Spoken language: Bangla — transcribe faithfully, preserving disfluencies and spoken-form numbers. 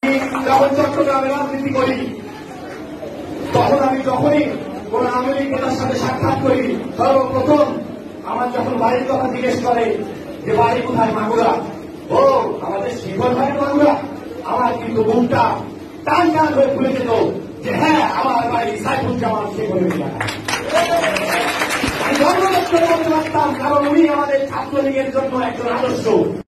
যখন চট্টগ্রামে রাজনীতি করি তখন আমি যখনই কোন আওয়ামী লীগ নেতার সাথে সাক্ষাৎ করি সর্বপ্রথম আমার যখন বাড়ির কথা জিজ্ঞেস করে যে বাড়ি কোথায় মাগুরা, ও আমাদের শিবর ভাইয়ের মাগুরা, আমার কিন্তু মুখটা টান টান হয়ে খুলে যেত যে হ্যাঁ আমার বাড়ি সাইফুজ্জামান শিবরের এলাকায়। আমি গর্ব করতে পারতাম, কারণ উনি আমাদের ছাত্রলীগের জন্য একজন আদর্শ।